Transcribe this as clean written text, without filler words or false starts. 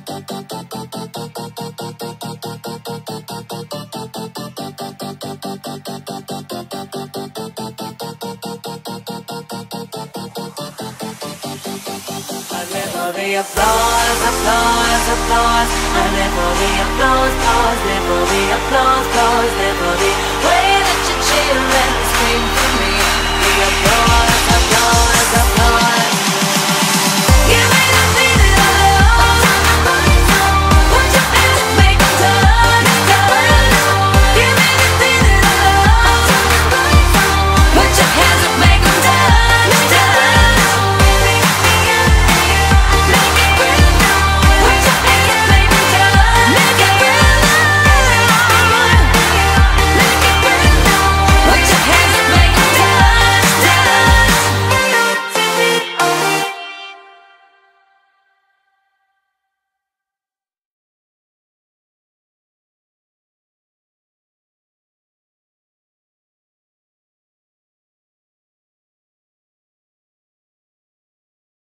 The applause, applause, applause. I live for the applause, applause. Live for the applause, applause. Live for the way that you cheer and scream for me. The applause.